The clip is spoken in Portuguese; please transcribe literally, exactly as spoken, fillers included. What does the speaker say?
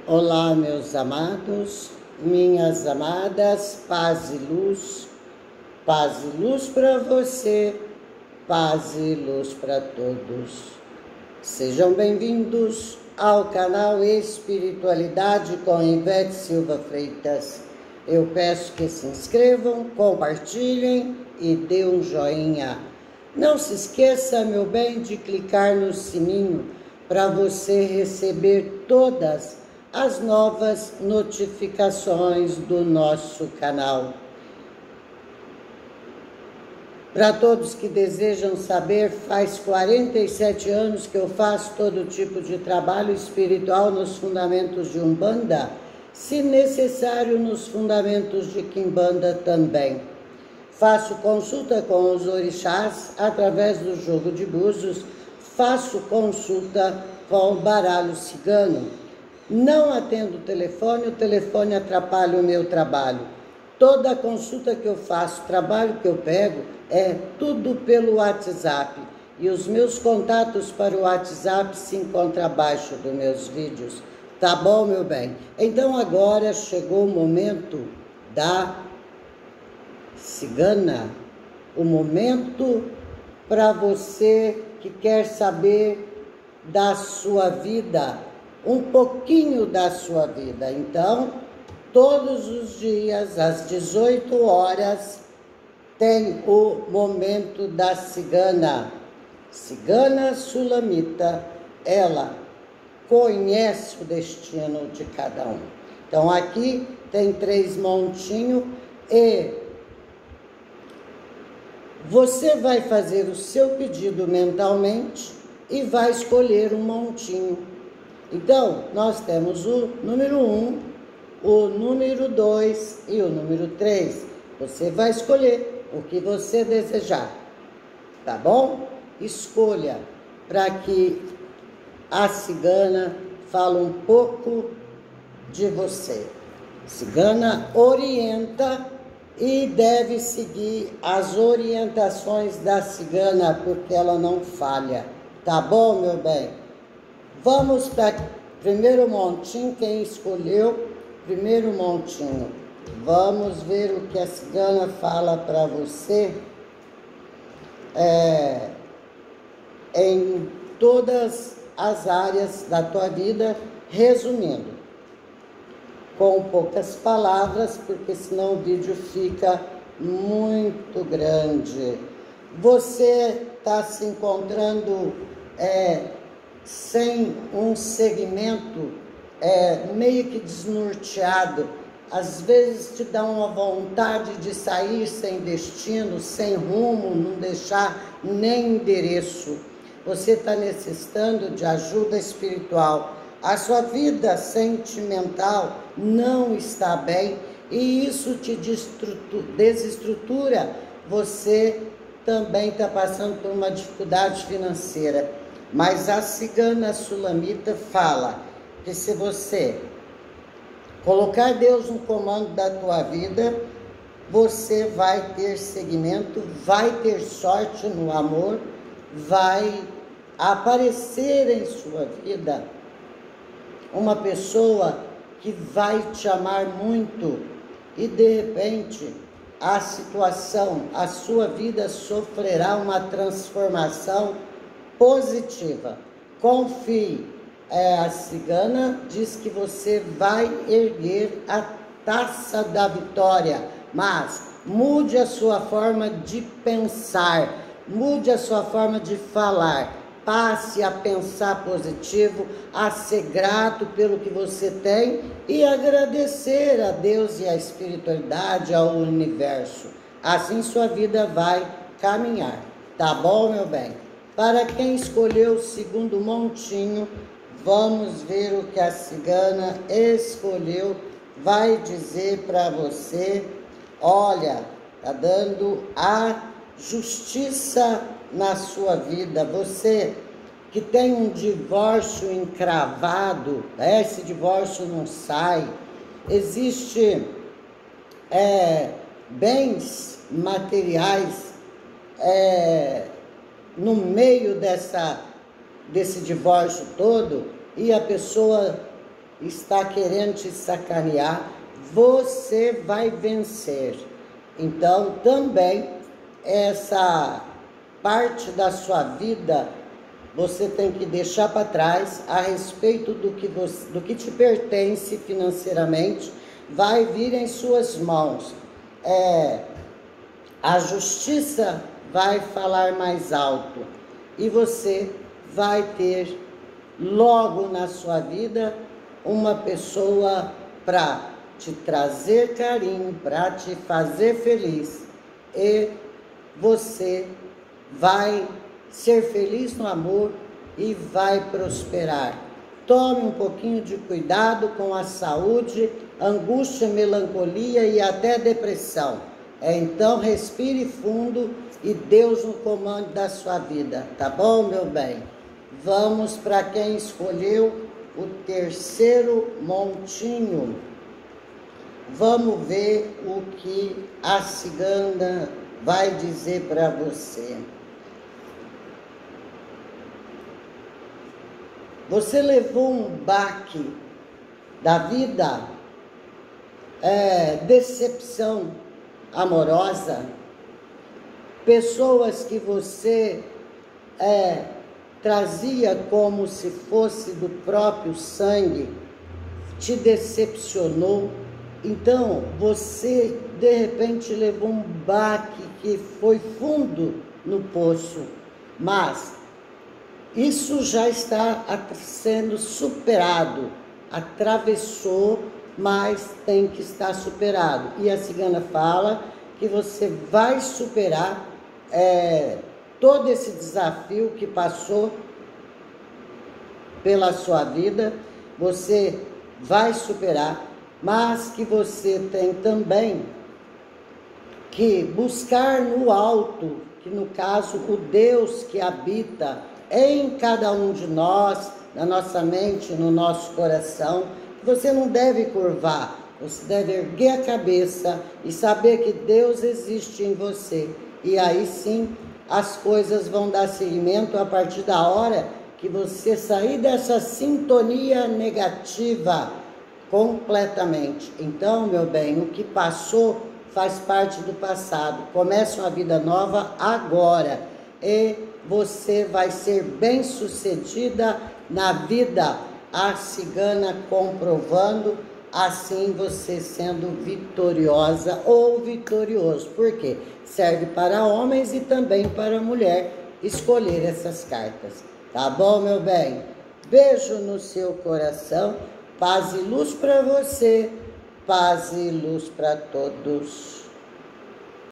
Olá, meus amados, minhas amadas, paz e luz, paz e luz para você, paz e luz para todos. Sejam bem-vindos ao canal Espiritualidade com Ivete Silva Freitas. Eu peço que se inscrevam, compartilhem e dê um joinha. Não se esqueça, meu bem, de clicar no sininho para você receber todas as novas notificações do nosso canal. Para todos que desejam saber, faz quarenta e sete anos que eu faço todo tipo de trabalho espiritual nos fundamentos de Umbanda, se necessário nos fundamentos de Quimbanda também. Faço consulta com os orixás através do jogo de búzios, faço consulta com o baralho cigano. Não atendo o telefone, o telefone atrapalha o meu trabalho. Toda consulta que eu faço, trabalho que eu pego, é tudo pelo WhatsApp. E os meus contatos para o WhatsApp se encontram abaixo dos meus vídeos. Tá bom, meu bem? Então agora chegou o momento da cigana. O momento para você que quer saber da sua vida, um pouquinho da sua vida. Então, todos os dias, às dezoito horas, tem o momento da cigana. Cigana sulamita, ela conhece o destino de cada um. Então, aqui tem três montinhos e você vai fazer o seu pedido mentalmente e vai escolher um montinho. Então, nós temos o número um, o número dois e o número três. Você vai escolher o que você desejar, tá bom? Escolha para que a cigana fale um pouco de você. Cigana orienta e deve seguir as orientações da cigana, porque ela não falha, tá bom, meu bem? Vamos para o primeiro montinho, quem escolheu primeiro montinho. Vamos ver o que a cigana fala para você é, em todas as áreas da tua vida, resumindo, com poucas palavras, porque senão o vídeo fica muito grande. Você está se encontrando é, sem um segmento, é, meio que desnorteado, às vezes te dá uma vontade de sair sem destino, sem rumo, não deixar nem endereço. Você está necessitando de ajuda espiritual. A sua vida sentimental não está bem e isso te desestrutura. Você também está passando por uma dificuldade financeira. Mas a cigana sulamita fala que se você colocar Deus no comando da tua vida, você vai ter seguimento, vai ter sorte no amor, vai aparecer em sua vida uma pessoa que vai te amar muito e de repente a situação, a sua vida sofrerá uma transformação positiva. Confie. É, a cigana diz que você vai erguer a taça da vitória, mas mude a sua forma de pensar, mude a sua forma de falar, passe a pensar positivo, a ser grato pelo que você tem e agradecer a Deus e a espiritualidade, ao universo. Assim sua vida vai caminhar, tá bom, meu bem? Para quem escolheu o segundo montinho, vamos ver o que a cigana escolheu. Vai dizer para você, olha, tá dando a justiça na sua vida. Você que tem um divórcio encravado, né? Esse divórcio não sai. Existe é, bens materiais é, no meio dessa, desse divórcio todo, e a pessoa está querendo te sacanear, você vai vencer. Então, também, essa parte da sua vida, você tem que deixar para trás a respeito do que, você, do que te pertence financeiramente, vai vir em suas mãos. É, a justiça vai falar mais alto e você vai ter logo na sua vida uma pessoa para te trazer carinho, para te fazer feliz, e você vai ser feliz no amor e vai prosperar. Tome um pouquinho de cuidado com a saúde, angústia, melancolia e até depressão. Então respire fundo e Deus no comando da sua vida, tá bom, meu bem? Vamos para quem escolheu o terceiro montinho. Vamos ver o que a cigana vai dizer para você. Você levou um baque da vida, é, decepção amorosa, pessoas que você é, trazia como se fosse do próprio sangue, te decepcionou. Então, você, de repente, levou um baque que foi fundo no poço, mas isso já está sendo superado, atravessou, mas tem que estar superado. E a cigana fala que você vai superar é, todo esse desafio que passou pela sua vida, você vai superar, mas que você tem também que buscar no alto, que no caso o Deus que habita em cada um de nós, na nossa mente, no nosso coração. Você não deve curvar, você deve erguer a cabeça e saber que Deus existe em você. E aí sim, as coisas vão dar seguimento a partir da hora que você sair dessa sintonia negativa completamente. Então, meu bem, o que passou faz parte do passado. Comece uma vida nova agora e você vai ser bem-sucedida na vida. A cigana comprovando, assim você sendo vitoriosa ou vitorioso. Por quê? Serve para homens e também para mulher escolher essas cartas. Tá bom, meu bem? Beijo no seu coração. Paz e luz para você. Paz e luz para todos.